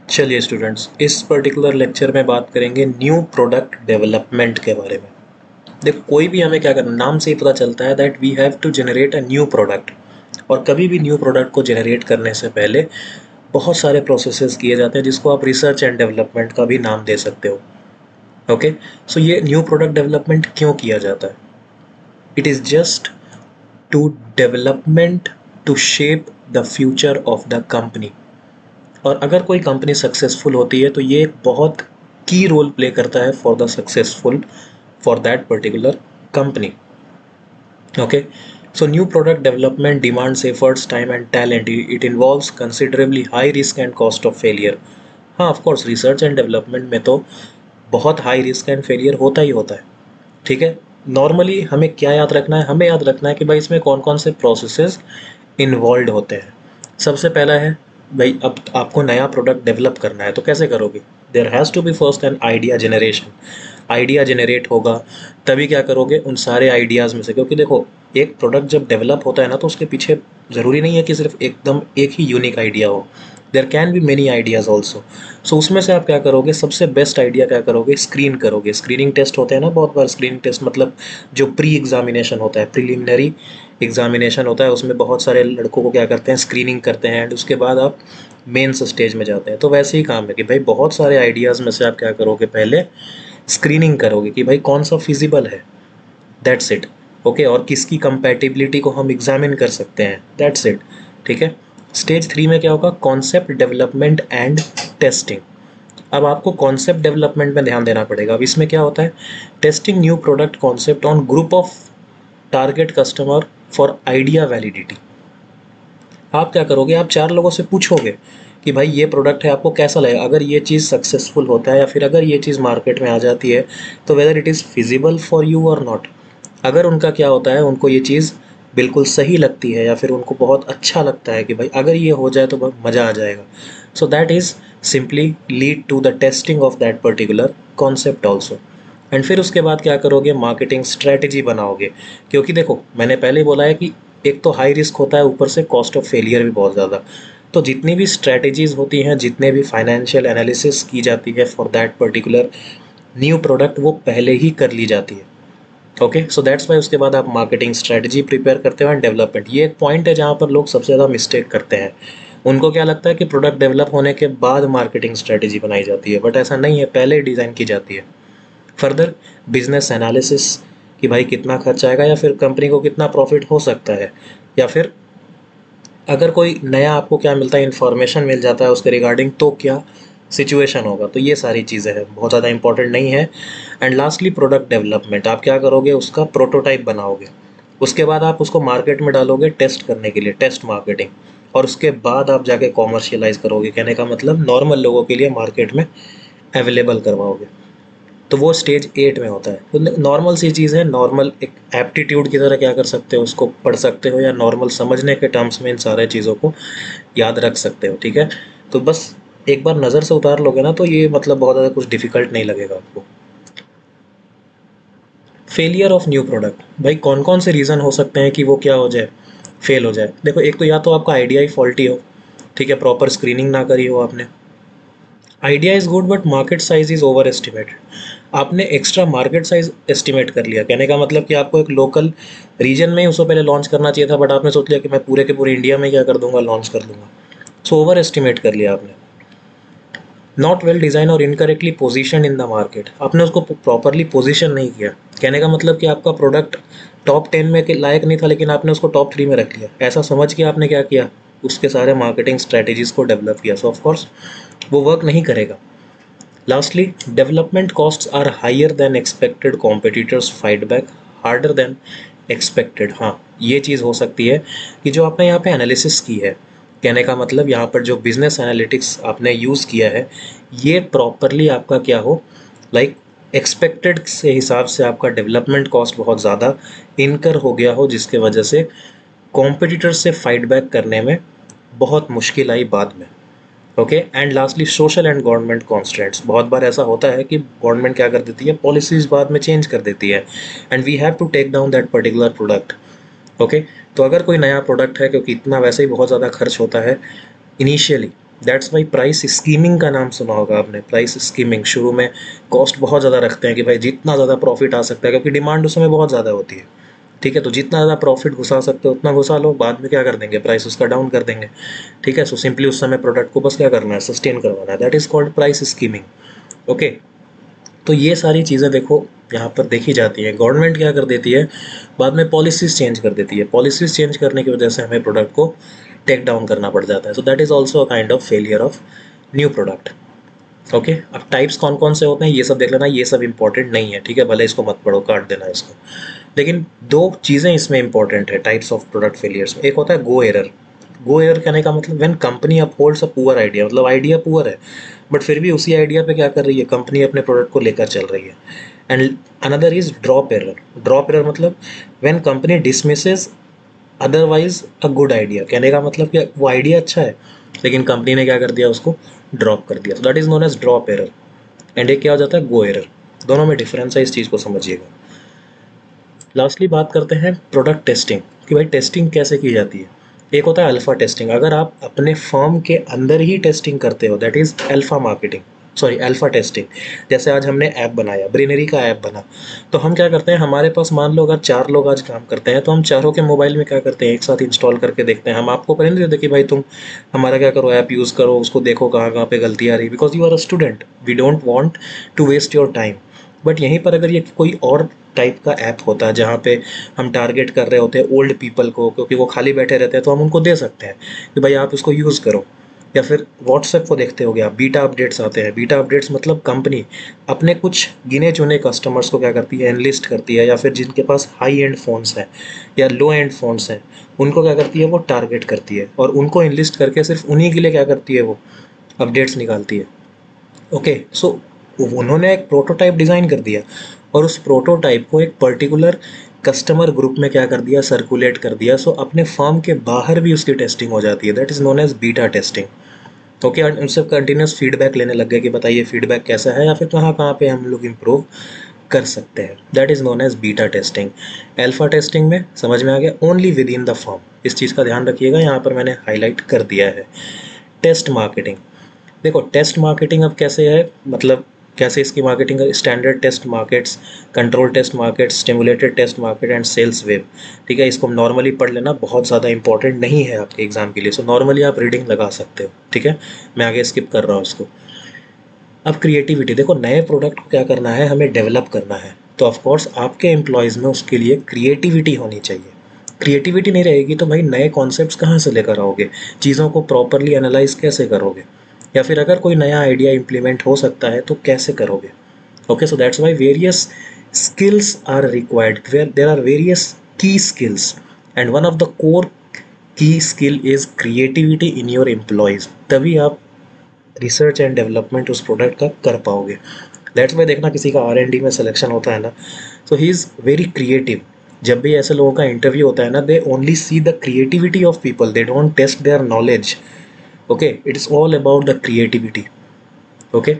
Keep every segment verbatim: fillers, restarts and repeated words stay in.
चलिए स्टूडेंट्स, इस particular lecture में बात करेंगे न्यू प्रोडक्ट डेवलपमेंट के बारे में। देखो, कोई भी हमें क्या करना, नाम से ही पता चलता है that we have to generate a new product. और कभी भी न्यू प्रोडक्ट को जनरेट करने से पहले बहुत सारे प्रोसेसेस किए जाते हैं, जिसको आप रिसर्च एंड डेवलपमेंट का भी नाम दे सकते हो। ओके, सो ये न्यू प्रोडक्ट डेवलपमेंट क्यों किया जाता है? It is just to development to shape the future of the company. और अगर कोई कंपनी सक्सेसफुल होती है तो ये एक बहुत की रोल प्ले करता है for the successful for that particular company. Okay, so new product development demands efforts, time and talent. It involves considerably high risk and cost of failure. हाँ, of course research and development में तो बहुत high risk and failure होता ही होता है। ठीक है, normally हमें क्या याद रखना है? हमें याद रखना है कि भाई इसमें कौन कौन से प्रोसेसेस इन्वॉल्व होते हैं। सबसे पहला है भाई, अब आपको नया प्रोडक्ट डेवलप करना है तो कैसे करोगे? There has to be first an idea generation. Idea generate होगा तभी क्या करोगे उन सारे आइडियाज़ में से, क्योंकि देखो एक प्रोडक्ट जब डेवलप होता है ना तो उसके पीछे ज़रूरी नहीं है कि सिर्फ एकदम एक ही यूनिक आइडिया हो। There can be many ideas also. So उसमें से आप क्या करोगे? सबसे बेस्ट आइडिया क्या करोगे? स्क्रीन करोगे। स्क्रीनिंग टेस्ट होते हैं ना बहुत बार। स्क्रीनिंग टेस्ट मतलब जो प्री एग्जामिनेशन होता है, प्रिलिमिनरी एग्जामिनेशन होता है, उसमें बहुत सारे लड़कों को क्या करते हैं, स्क्रीनिंग करते हैं एंड उसके बाद आप मेंस स्टेज में जाते हैं। तो वैसे ही काम है कि भाई बहुत सारे आइडियाज़ में से आप क्या करोगे? पहले स्क्रीनिंग करोगे कि भाई कौन सा फिजिबल है, दैट्स इट। ओके, और किसकी कंपैटिबिलिटी को हम एग्जामिन कर सकते हैं, दैट्स इट। ठीक है, स्टेज थ्री में क्या होगा? Concept development and testing. अब आपको कॉन्सेप्ट डेवलपमेंट में ध्यान देना पड़ेगा। अब इसमें क्या होता है? Testing new product concept on group of target customer for idea validity. आप क्या करोगे? आप चार लोगों से पूछोगे कि भाई ये प्रोडक्ट है, आपको कैसा लगेगा अगर ये चीज़ सक्सेसफुल होता है, या फिर अगर ये चीज़ मार्केट में आ जाती है तो whether it is feasible for you और नॉट। अगर उनका क्या होता है, उनको ये चीज़ बिल्कुल सही लगती है या फिर उनको बहुत अच्छा लगता है कि भाई अगर ये हो जाए तो बहुत मज़ा आ जाएगा। So that is simply lead to the testing of that particular concept also. And फिर उसके बाद क्या करोगे? मार्केटिंग स्ट्रेटजी बनाओगे। क्योंकि देखो मैंने पहले ही बोला है कि एक तो हाई रिस्क होता है, ऊपर से कॉस्ट ऑफ फेलियर भी बहुत ज़्यादा। तो जितनी भी स्ट्रेटजीज़ होती हैं, जितने भी फाइनेंशियल एनालिसिस की जाती है for that particular new product, वो पहले ही कर ली जाती है। ओके, सो दैट्स वाई उसके बाद आप मार्केटिंग स्ट्रेटजी प्रिपेयर करते हो एंड डेवलपमेंट। ये एक पॉइंट है जहाँ पर लोग सबसे ज़्यादा मिस्टेक करते हैं। उनको क्या लगता है कि प्रोडक्ट डेवलप होने के बाद मार्केटिंग स्ट्रेटजी बनाई जाती है, बट ऐसा नहीं है, पहले ही डिज़ाइन की जाती है। फर्दर बिजनेस एनालिसिस कि भाई कितना खर्च आएगा या फिर कंपनी को कितना प्रॉफिट हो सकता है, या फिर अगर कोई नया आपको क्या मिलता है, इन्फॉर्मेशन मिल जाता है उसके रिगार्डिंग, तो क्या सिचुएशन होगा। तो ये सारी चीज़ें हैं, बहुत ज़्यादा इंपॉर्टेंट नहीं है। And lastly product development. आप क्या करोगे? उसका प्रोटोटाइप बनाओगे। उसके बाद आप उसको मार्केट में डालोगे टेस्ट करने के लिए, टेस्ट मार्केटिंग। और उसके बाद आप जाके कॉमर्शियलाइज करोगे। कहने का मतलब नॉर्मल लोगों के लिए मार्केट में अवेलेबल करवाओगे। तो वो स्टेज एट में होता है। तो नॉर्मल सी चीज़ है, नॉर्मल एक एप्टीट्यूड की तरह क्या कर सकते हो, उसको पढ़ सकते हो, या नॉर्मल समझने के टर्म्स में इन सारे चीज़ों को याद रख सकते हो। ठीक है, तो बस एक बार नज़र से उतार लोगे ना तो ये मतलब बहुत ज़्यादा कुछ डिफ़िकल्ट नहीं लगेगा आपको। फेलियर ऑफ न्यू प्रोडक्ट, भाई कौन कौन से रीज़न हो सकते हैं कि वो क्या हो जाए, फेल हो जाए? देखो, एक तो या तो आपका आइडिया ही फॉल्टी हो, ठीक है, प्रॉपर स्क्रीनिंग ना करी हो आपने। Idea is good but market size is over estimated. आपने एक्स्ट्रा मार्केट साइज एस्टिमेट कर लिया। कहने का मतलब कि आपको एक लोकल रीजन में ही उसको पहले लॉन्च करना चाहिए था, बट आपने सोच लिया कि मैं पूरे के पूरे इंडिया में क्या कर दूंगा, लॉन्च कर दूंगा। सो ओवर एस्टिमेट कर लिया आपने। नॉट वेल डिज़ाइन और incorrectly position in the market. आपने उसको प्रॉपरली पोजिशन नहीं किया। कहने का मतलब कि आपका प्रोडक्ट टॉप टेन में के लायक नहीं था, लेकिन आपने उसको टॉप थ्री में रख लिया। ऐसा समझ के आपने क्या किया, उसके सारे मार्केटिंग स्ट्रेटेजीज़ को डेवलप किया। सो ऑफकोर्स वो वर्क नहीं करेगा। Lastly, development costs are higher than expected. Competitors fight back harder than expected. हाँ, ये चीज़ हो सकती है कि जो आपने यहाँ पे एनालिसिस की है, कहने का मतलब यहाँ पर जो बिजनेस एनालिटिक्स आपने यूज़ किया है, ये प्रॉपरली आपका क्या हो, लाइक एक्सपेक्टेड से हिसाब से आपका डेवलपमेंट कॉस्ट बहुत ज़्यादा इनकर हो गया हो, जिसके वजह से कॉम्पिटिटर्स से फाइट बैक करने में बहुत मुश्किल आई बाद में। Okay, and lastly social and government constants. बहुत बार ऐसा होता है कि गवर्नमेंट क्या कर देती है, पॉलिसीज बाद में चेंज कर देती है, and we have to take down that particular product. Okay, तो अगर कोई नया प्रोडक्ट है, क्योंकि इतना वैसे ही बहुत ज़्यादा खर्च होता है initially, that's why price skimming का नाम सुना होगा आपने। प्राइस स्कीमिंग, शुरू में कॉस्ट बहुत ज़्यादा रखते हैं कि भाई जितना ज़्यादा प्रॉफिट आ सकता है, क्योंकि डिमांड उस समय बहुत ज़्यादा होती है, ठीक है। तो जितना ज़्यादा प्रॉफिट घुसा सकते हो उतना घुसा लो, बाद में क्या कर देंगे, प्राइस उसका डाउन कर देंगे, ठीक है। सो सिंपली उस समय प्रोडक्ट को बस क्या करना है, सस्टेन करवाना है, that is called price skimming. Okay, तो ये सारी चीज़ें देखो यहाँ पर देखी जाती है। गवर्नमेंट क्या कर देती है, बाद में पॉलिसीज़ चेंज कर देती है। पॉलिसीज़ चेंज करने की वजह से हमें प्रोडक्ट को टेक डाउन करना पड़ जाता है। So that is also a kind of failure of new product. Okay, अब टाइप्स कौन कौन से होते हैं ये सब देख लेना, ये सब इंपॉर्टेंट नहीं है, ठीक है, भले इसको मत पढ़ो, काट देना इसको। लेकिन दो चीज़ें इसमें इंपॉर्टेंट है टाइप्स ऑफ प्रोडक्ट फेलियर्स में। एक होता है गो एरर। गो एरर कहने का मतलब when company upholds a poor idea, मतलब आइडिया पुअर है बट फिर भी उसी आइडिया पे क्या कर रही है, कंपनी अपने प्रोडक्ट को लेकर चल रही है। And another is drop error. Drop error मतलब when company dismisses otherwise a good idea, कहने का मतलब कि वो आइडिया अच्छा है लेकिन कंपनी ने क्या कर दिया, उसको ड्रॉप कर दिया। तो that is known as drop error. And एक क्या हो जाता है, गो एरर। दोनों में डिफरेंस है, इस चीज़ को समझिएगा। लास्टली बात करते हैं प्रोडक्ट टेस्टिंग, कि भाई टेस्टिंग कैसे की जाती है। एक होता है अल्फ़ा टेस्टिंग, अगर आप अपने फर्म के अंदर ही टेस्टिंग करते हो, that is alpha marketing, sorry alpha testing. जैसे आज हमने ऐप बनाया, ब्रेनरी का ऐप बना, तो हम क्या करते हैं, हमारे पास मान लो अगर चार लोग आज काम करते हैं तो हम चारों के मोबाइल में क्या करते हैं, एक साथ इंस्टॉल करके देखते हैं। हम आपको पहले नहीं देते कि भाई तुम हमारा क्या करो, ऐप यूज़ करो, उसको देखो कहाँ कहाँ पे गलती आ रही, because you are a student, we don't want to waste your time. But यहीं पर अगर ये कोई और टाइप का ऐप होता है जहाँ पे हम टारगेट कर रहे होते हैं ओल्ड पीपल को, क्योंकि वो खाली बैठे रहते हैं, तो हम उनको दे सकते हैं कि भाई आप इसको यूज़ करो। या फिर व्हाट्सएप को देखते होगे आप, बीटा अपडेट्स आते हैं। बीटा अपडेट्स मतलब कंपनी अपने कुछ गिने चुने कस्टमर्स को क्या करती है, एनलिस्ट करती है, या फिर जिनके पास हाई एंड फ़ोन्स हैं या लो एंड फ़ोन्स हैं उनको क्या करती है, वो टारगेट करती है और उनको एनलिस्ट करके सिर्फ उन्हीं के लिए क्या करती है, वो अपडेट्स निकालती है। ओके, सो उन्होंने एक प्रोटोटाइप डिज़ाइन कर दिया और उस प्रोटोटाइप को एक पर्टिकुलर कस्टमर ग्रुप में क्या कर दिया, सर्कुलेट कर दिया। सो अपने फर्म के बाहर भी उसकी टेस्टिंग हो जाती है, that is known as beta testing. Okay, उनसे कंटिन्यूस फीडबैक लेने लग गए कि बताइए फीडबैक कैसा है या फिर कहाँ कहाँ पे हम लोग इम्प्रूव कर सकते हैं, that is known as beta testing. Alpha testing में समझ में आ गया, only within the firm. इस चीज़ का ध्यान रखिएगा, यहाँ पर मैंने हाईलाइट कर दिया है। टेस्ट मार्केटिंग, देखो टेस्ट मार्केटिंग अब कैसे है, मतलब कैसे इसकी marketing, standard test markets, control test markets, stimulated test market and sales web, ठीक है। इसको नॉर्मली पढ़ लेना, बहुत ज़्यादा इंपॉर्टेंट नहीं है आपके एग्जाम के लिए, सो नॉर्मली आप रीडिंग लगा सकते हो, ठीक है। मैं आगे स्किप कर रहा हूँ इसको। अब क्रिएटिविटी, देखो नए प्रोडक्ट को क्या करना है, हमें डेवलप करना है, तो ऑफकोर्स आपके एम्प्लॉयज़ में उसके लिए क्रिएटिविटी होनी चाहिए। क्रिएटिविटी नहीं रहेगी तो भाई नए कॉन्सेप्ट्स कहाँ से लेकर आओगे, चीज़ों को प्रॉपरली एनालाइज कैसे करोगे, या फिर अगर कोई नया आइडिया इम्प्लीमेंट हो सकता है तो कैसे करोगे। Okay, so that's why various skills are required, there are various key skills and one of the core key skill is creativity in your employees. तभी आप रिसर्च एंड डेवलपमेंट उस प्रोडक्ट का कर पाओगे। दैट्स वाई देखना किसी का आर एंड डी में सिलेक्शन होता है ना, तो ही इज़ वेरी क्रिएटिव। जब भी ऐसे लोगों का इंटरव्यू होता है ना, they only see the creativity of people, they don't test their knowledge. Okay, it is all about the creativity. Okay,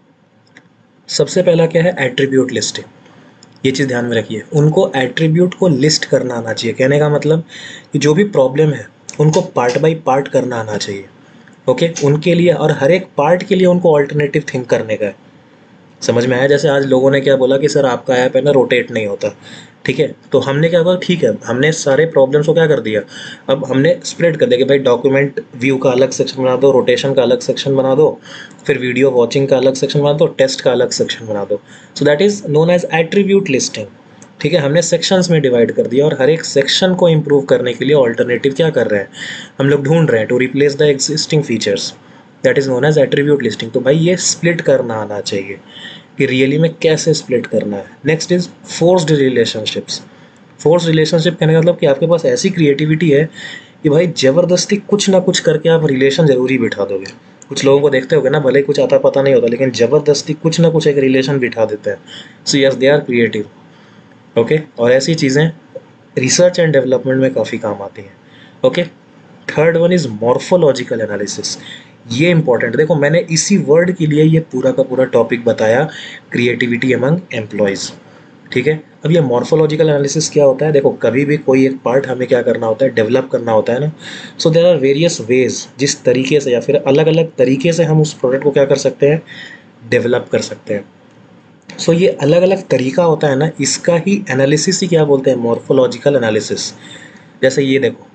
सबसे पहला क्या है, एट्रीब्यूट लिस्टिंग। ये चीज़ ध्यान में रखिए, उनको एट्रीब्यूट को लिस्ट करना आना चाहिए। कहने का मतलब कि जो भी प्रॉब्लम है उनको पार्ट बाय पार्ट करना आना चाहिए। ओके, उनके लिए और हर एक पार्ट के लिए उनको ऑल्टरनेटिव थिंक करने का है। समझ में आया? जैसे आज लोगों ने क्या बोला कि सर आपका ऐप है ना रोटेट नहीं होता, ठीक है, तो हमने क्या कहा, ठीक है, हमने सारे प्रॉब्लम्स को क्या कर दिया, अब हमने स्प्रेड कर दिया कि भाई डॉक्यूमेंट व्यू का अलग सेक्शन बना दो, रोटेशन का अलग सेक्शन बना दो, फिर वीडियो वॉचिंग का अलग सेक्शन बना दो, टेस्ट का अलग सेक्शन बना दो। So that is known as attribute listing, ठीक है। हमने सेक्शंस में डिवाइड कर दिया और हर एक सेक्शन को इम्प्रूव करने के लिए ऑल्टरनेटिव क्या कर रहे हैं, हम लोग ढूंढ रहे हैं, to replace the existing features, that is known as attribute listing. तो भाई ये स्प्लिट करना आना चाहिए कि रियली में कैसे स्प्लिट करना है। Next is forced relationships. Force relationship कहने का मतलब कि आपके पास ऐसी क्रिएटिविटी है कि भाई ज़बरदस्ती कुछ ना कुछ करके आप रिलेशन ज़रूरी बिठा दोगे। कुछ लोगों को देखते होगे ना, भले ही कुछ आता पता नहीं होता लेकिन ज़बरदस्ती कुछ ना कुछ एक रिलेशन बिठा देते हैं। So yes, they are creative. Okay, और ऐसी चीज़ें रिसर्च एंड डेवलपमेंट में काफ़ी काम आती हैं। Okay, third one is morphological analysis. ये इंपॉर्टेंट, देखो मैंने इसी वर्ड के लिए ये पूरा का पूरा टॉपिक बताया, क्रिएटिविटी अमंग एम्प्लॉयज़, ठीक है। अब ये मॉर्फोलॉजिकल एनालिसिस क्या होता है, देखो कभी भी कोई एक पार्ट हमें क्या करना होता है, डेवलप करना होता है ना, so there are various ways जिस तरीके से या फिर अलग अलग तरीके से हम उस प्रोडक्ट को क्या कर सकते हैं, डेवलप कर सकते हैं। सो so, ये अलग अलग तरीका होता है ना, इसका ही एनालिसिस ही क्या बोलते हैं, मॉर्फोलॉजिकल एनालिसिस। जैसे ये देखो,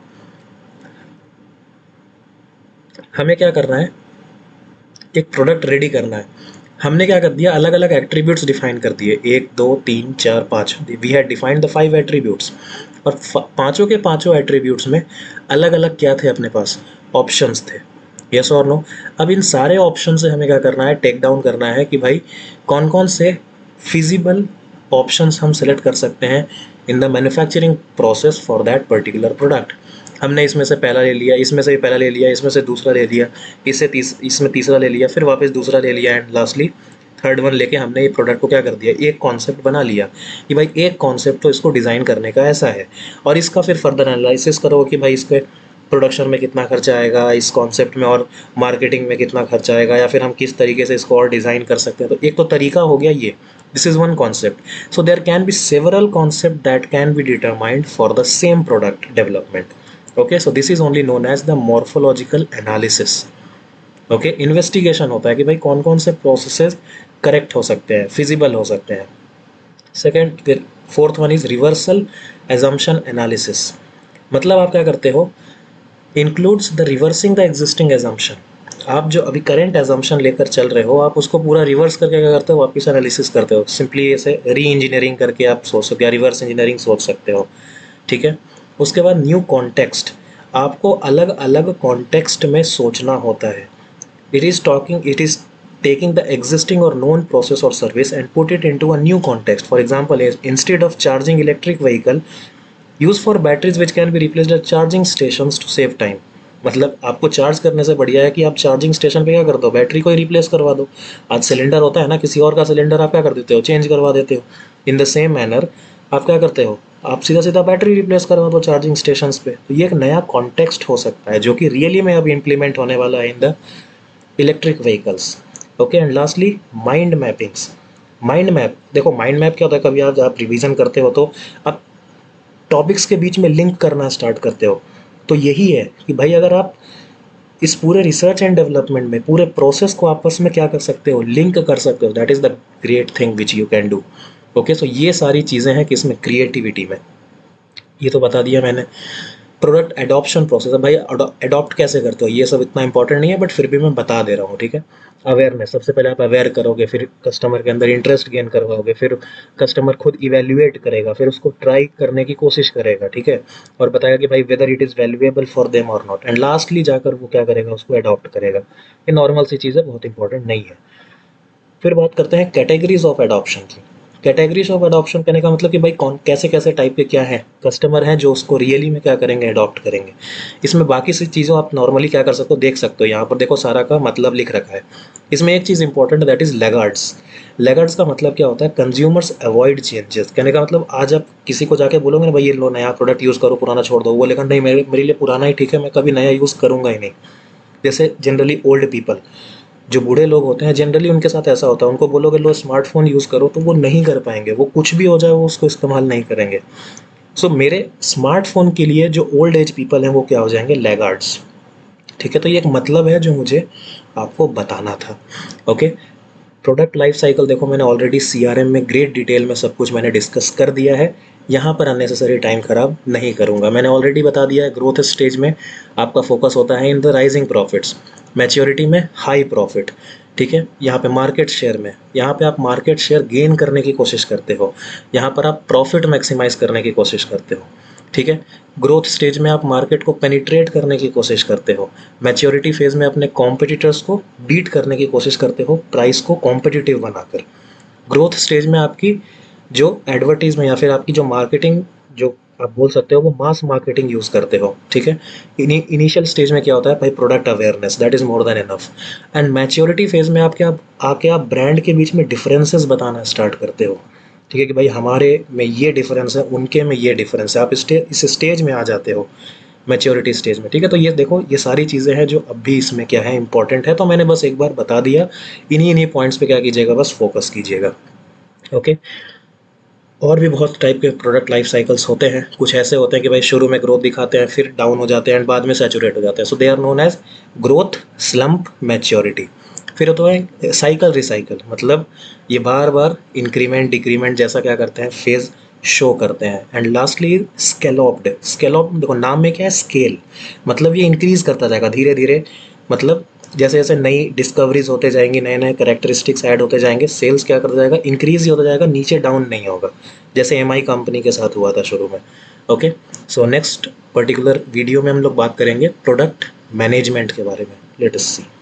हमें क्या करना है, एक प्रोडक्ट रेडी करना है, हमने क्या कर दिया, अलग अलग एट्रीब्यूट्स डिफाइन कर दिए, एक दो तीन चार पाँच, we had defined the five attributes, और पांचों के पांचों एट्रीब्यूट्स में अलग अलग क्या थे अपने पास, ऑप्शंस थे, यस और नो। अब इन सारे ऑप्शन से हमें क्या करना है, टेक डाउन करना है कि भाई कौन कौन से फिजिबल ऑप्शंस हम सेलेक्ट कर सकते हैं in the manufacturing process for that particular product. हमने इसमें से पहला ले लिया, इसमें से भी पहला ले लिया, इसमें से दूसरा ले लिया, इससे तीस इसमें तीसरा ले लिया, फिर वापस दूसरा ले लिया, एंड लास्टली थर्ड वन लेके हमने ये प्रोडक्ट को क्या कर दिया, एक कॉन्सेप्ट बना लिया कि भाई एक कॉन्सेप्ट तो इसको डिज़ाइन करने का ऐसा है, और इसका फिर फर्दर एनालिसिस करो कि भाई इसके प्रोडक्शन में कितना खर्चा आएगा, इस कॉन्सेप्ट में और मार्केटिंग में कितना खर्चा आएगा, या फिर हम किस तरीके से इसको और डिज़ाइन कर सकते हैं। तो एक तो तरीका हो गया ये, this is one concept. So there can be several concept that can be determined for the same product development. Okay, so this is only known as the morphological analysis. Okay, investigation होता है कि भाई कौन कौन से processes correct हो सकते हैं, फिजिबल हो सकते हैं। Second, fourth one is reversal assumption analysis. मतलब आप क्या करते हो, includes the reversing the existing assumption. आप जो अभी करेंट एजम्पशन लेकर चल रहे हो, आप उसको पूरा रिवर्स करके क्या करते हो, वापस एनालिसिस करते हो। सिंपली ऐसे री इंजीनियरिंग करके आप सोच सकते हो, रिवर्स इंजीनियरिंग सोच सकते हो, ठीक है। उसके बाद न्यू कॉन्टेक्स्ट, आपको अलग अलग कॉन्टेक्स्ट में सोचना होता है। It is talking it is taking the existing or known process or service and put it into a new context. For example, instead of charging electric vehicle, use for batteries which can be replaced at charging stations to save time. मतलब आपको charge करने से बढ़िया है कि आप charging station पे क्या कर दो, बैटरी को ही रिप्लेस करवा दो। आज सिलेंडर होता है ना, किसी और का सिलेंडर आप क्या कर देते हो, चेंज करवा देते हो। इन द सेम मैनर आप क्या करते हो, आप सीधा सीधा बैटरी रिप्लेस करवा दो चार्जिंग स्टेशंस पे। तो ये एक नया कॉन्टेक्स्ट हो सकता है जो कि रियली में अब इम्प्लीमेंट होने वाला है in the electric vehicles. Okay, and lastly mind mappings. Mind map, देखो माइंड मैप क्या होता है, कभी आप आप रिवीजन करते हो तो आप टॉपिक्स के बीच में लिंक करना स्टार्ट करते हो। तो यही है कि भाई अगर आप इस पूरे रिसर्च एंड डेवलपमेंट में पूरे प्रोसेस को आपस में क्या कर सकते हो, लिंक कर सकते हो, that is the great thing which you can do. Okay, so ये सारी चीज़ें हैं किसमें, क्रिएटिविटी में। ये तो बता दिया मैंने। प्रोडक्ट एडॉप्शन प्रोसेस, भाई एडॉप्ट कैसे करते हो, ये सब इतना इंपॉर्टेंट नहीं है, बट फिर भी मैं बता दे रहा हूँ, ठीक है। अवेयरनेस, सबसे पहले आप अवेयर करोगे, फिर कस्टमर के अंदर इंटरेस्ट गेन करवाओगे, फिर कस्टमर खुद इवेल्युएट करेगा, फिर उसको ट्राई करने की कोशिश करेगा, ठीक है, और बताएगा कि भाई whether it is valuable for them और नॉट, एंड लास्टली जाकर वो क्या करेगा, उसको अडॉप्ट करेगा। ये नॉर्मल सी चीज़ है, बहुत इंपॉर्टेंट नहीं है। फिर बात करते हैं कैटेगरीज ऑफ एडॉप्शन की। कैटेगरीज ऑफ एडॉप्शन कहने का मतलब कि भाई कौन कैसे कैसे टाइप के क्या हैं कस्टमर हैं जो उसको रियली में क्या करेंगे, अडॉप्ट करेंगे। इसमें बाकी सी चीज़ों आप नॉर्मली क्या कर सकते हो, देख सकते हो, यहाँ पर देखो सारा का मतलब लिख रखा है। इसमें एक चीज़ important that is laggards. Laggards का मतलब क्या होता है, कंज्यूमर्स अवॉइड चेंजेस। कहने का मतलब आज आप किसी को जाके बोलोगे ना भाई ये लो नया प्रोडक्ट यूज़ करो, पुराना छोड़ दो, वो लेकिन नहीं मेरे मेरे लिए पुराना ही ठीक है, मैं कभी नया यूज़ करूँगा ही नहीं। जैसे जनरली ओल्ड पीपल, जो बूढ़े लोग होते हैं, जनरली उनके साथ ऐसा होता है, उनको बोलोगे लो स्मार्टफोन यूज़ करो तो वो नहीं कर पाएंगे, वो कुछ भी हो जाए वो उसको इस्तेमाल नहीं करेंगे। सो so, मेरे स्मार्टफोन के लिए जो ओल्ड एज पीपल हैं वो क्या हो जाएंगे, लैगार्ड्स, ठीक है। तो ये एक मतलब है जो मुझे आपको बताना था। ओके, प्रोडक्ट लाइफ साइकिल देखो मैंने ऑलरेडी सीआरएम में ग्रेट डिटेल में सब कुछ मैंने डिस्कस कर दिया है, यहाँ पर अननेसेसरी टाइम खराब नहीं करूँगा। मैंने ऑलरेडी बता दिया है, ग्रोथ स्टेज में आपका फोकस होता है in the rising profits, maturity में हाई प्रॉफिट, ठीक है। यहाँ पे मार्केट शेयर में, यहाँ पे आप मार्केट शेयर गेन करने की कोशिश करते हो, यहाँ पर आप प्रॉफिट मैक्सिमाइज करने की कोशिश करते हो, ठीक है। ग्रोथ स्टेज में आप मार्केट को पेनिट्रेट करने की कोशिश करते हो, मैच्योरिटी फेज में अपने कॉम्पिटिटर्स को बीट करने की कोशिश करते हो प्राइस को कॉम्पिटिटिव बनाकर। ग्रोथ स्टेज में आपकी जो एडवर्टीजमेंट या फिर आपकी जो मार्केटिंग, जो आप बोल सकते हो वो मास मार्केटिंग यूज़ करते हो, ठीक है। इनिशियल स्टेज में क्या होता है भाई, product awareness, that is more than enough. And maturity phase में आप क्या आके आप ब्रांड के बीच में डिफरेंसेस बताना स्टार्ट करते हो, ठीक है, कि भाई हमारे में ये डिफरेंस है, उनके में ये डिफरेंस है। आप स्टे इस स्टेज में आ जाते हो, मैच्योरिटी स्टेज में, ठीक है। तो ये देखो ये सारी चीज़ें हैं जो अब भी इसमें क्या है, इंपॉर्टेंट है। तो मैंने बस एक बार बता दिया, इन्हीं इन्हीं पॉइंट्स पे क्या कीजिएगा, बस फोकस कीजिएगा। ओके, और भी बहुत टाइप के प्रोडक्ट लाइफ साइकिल्स होते हैं। कुछ ऐसे होते हैं कि भाई शुरू में ग्रोथ दिखाते हैं, फिर डाउन हो जाते हैं एंड बाद में सैचुरेट हो जाते हैं। So they are known as growth, slump, maturity. फिर होता है साइकिल रिसाइकल, मतलब ये बार बार इंक्रीमेंट डिक्रीमेंट जैसा क्या करते हैं, फेज शो करते हैं। And lastly स्केलॉप्ड। स्केलॉप देखो नाम में क्या है, स्केल, मतलब ये इंक्रीज करता जाएगा धीरे धीरे, मतलब जैसे जैसे नई डिस्कवरीज होते जाएंगी, नए नए करेक्टरिस्टिक्स ऐड होते जाएंगे, सेल्स क्या करता जाएगा, इंक्रीज ही होता जाएगा, नीचे डाउन नहीं होगा, जैसे एम आई कंपनी के साथ हुआ था शुरू में। Okay, so next particular video में हम लोग बात करेंगे प्रोडक्ट मैनेजमेंट के बारे में। लेट अस सी।